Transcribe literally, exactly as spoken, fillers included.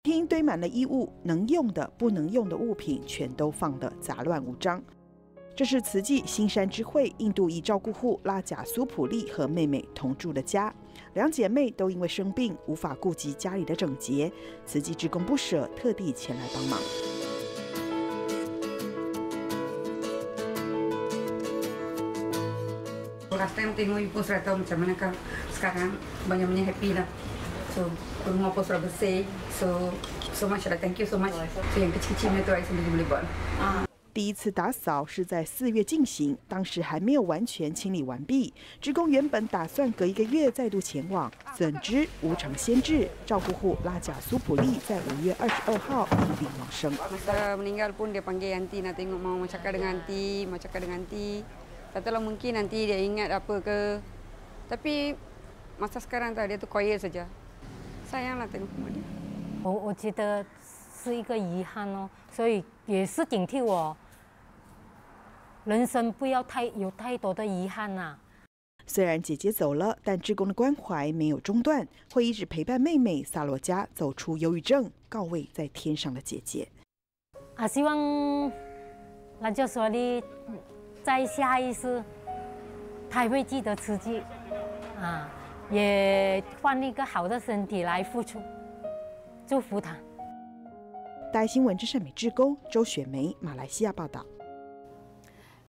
厅堆满了衣物，能用的、不能用的物品全都放得杂乱无章。这是慈济新山之会印度裔照顾户拉贾苏普利和妹妹同住的家。两姐妹都因为生病无法顾及家里的整洁，慈济志工不舍，特地前来帮忙。 Last time tengok ibu sudah tahu macam mana kan sekarang banyak-banyak happy lah. So rumah pun sudah bersih. So so much lah, thank you so much. So yang kecil-kecilnya tu saya sendiri boleh buat. 第一次打扫是在四月进行，当时还没有完全清理完毕。职工原本打算隔一个月再度前往，怎知无偿先至，照顾户拉贾苏普利在五月二十二号因病往生。 Masa meninggal pun dia panggil aunty nak tengok mau cakap dengan aunty, mau cakap dengan aunty. Katalah mungkin nanti dia ingat apa ke. Tapi masa sekarang tak dia tu quiet saja. Sayanglah tengok dia. 我我觉得是一个遗憾哦，所以也是警惕我，人生不要太有太多的遗憾呐、啊。 虽然姐姐走了，但志工的关怀没有中断，会一直陪伴妹妹萨罗加走出忧郁症，告慰在天上的姐姐。 啊，希望那就说的。 在下一世，他会记得慈济，啊，也换一个好的身体来付出，祝福他。 大爱新闻之善美志工周雪梅，马来西亚报道。